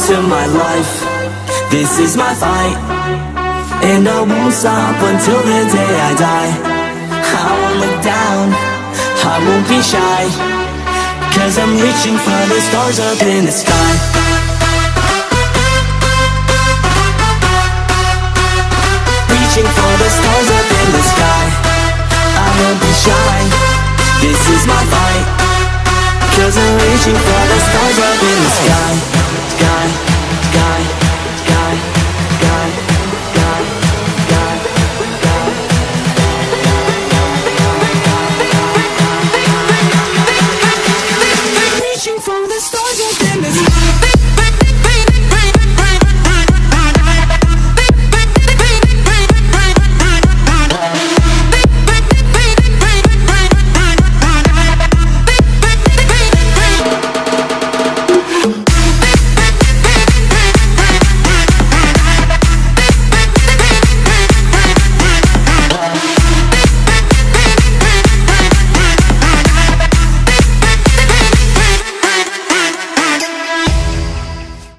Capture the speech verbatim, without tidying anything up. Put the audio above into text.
into my life. This is my fight, and I won't stop until the day I die. I won't look down, I won't be shy, 'cause I'm reaching for the stars up in the sky. Reaching for the stars up in the sky. I won't be shy, this is my fight, 'cause I'm reaching for the stars up in the sky.